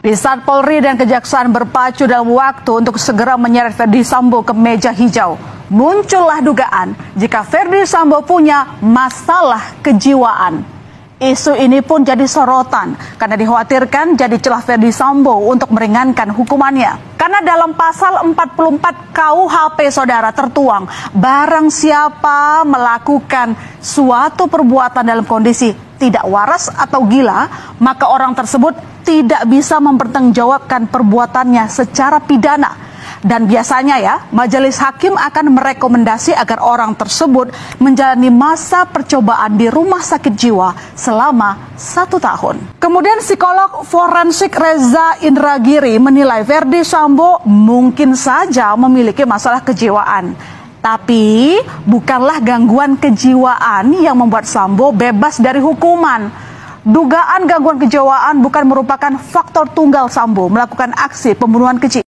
Di saat Polri dan Kejaksaan berpacu dalam waktu untuk segera menyeret Ferdy Sambo ke meja hijau, muncullah dugaan jika Ferdy Sambo punya masalah kejiwaan. Isu ini pun jadi sorotan karena dikhawatirkan jadi celah Ferdy Sambo untuk meringankan hukumannya. Karena dalam pasal 44 KUHP saudara tertuang, barang siapa melakukan suatu perbuatan dalam kondisi tidak waras atau gila, maka orang tersebut tidak bisa mempertanggungjawabkan perbuatannya secara pidana. Dan biasanya ya, majelis hakim akan merekomendasi agar orang tersebut menjalani masa percobaan di rumah sakit jiwa selama 1 tahun. Kemudian psikolog forensik Reza Indragiri menilai Ferdy Sambo mungkin saja memiliki masalah kejiwaan. Tapi bukanlah gangguan kejiwaan yang membuat Sambo bebas dari hukuman. Dugaan gangguan kejiwaan bukan merupakan faktor tunggal Sambo melakukan aksi pembunuhan keji.